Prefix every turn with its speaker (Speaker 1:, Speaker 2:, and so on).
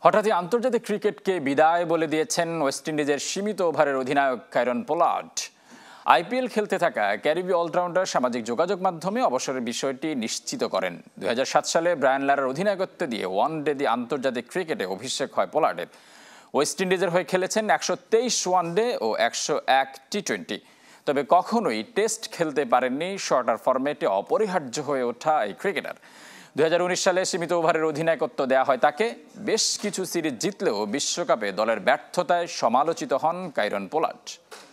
Speaker 1: হঠাৎই আন্তর্জাতিক ক্রিকেটকে বিদায় বলে দিয়েছেন ওয়েস্ট ইন্ডিজের সীমিত ওভারের অধিনায়ক কাইরন পোলার্ড। আইপিএল খেলতে থাকা ক্যারিবীয় অলরাউন্ডার সামাজিক যোগাযোগ মাধ্যমে অবসরের বিষয়টি নিশ্চিত করেন। 2007 সালে ব্রায়ান লারার অধিনায়কত্ব দিয়ে ওয়ানডে আন্তর্জাতিক ক্রিকেটে অভিষেক হয় পোলার্ডের। ওয়েস্ট ইন্ডিজের হয়ে খেলেছেন 123 ওয়ানডে ও 101 টি-20। তবে কখনোই টেস্ট খেলতে পারেননি শর্টার ফরম্যাটে অপরিহার্য হয়ে ওঠা এই ক্রিকেটার। 2019 সালে সীমিত ওভারের অধিনায়কত্ব দেয়া হয় তাকে। বেশ কিছু সিরিজ জিতলেও বিশ্বকাপে দলের ব্যর্থতায় সমালোচিত হন কাইরন পোলার্ড।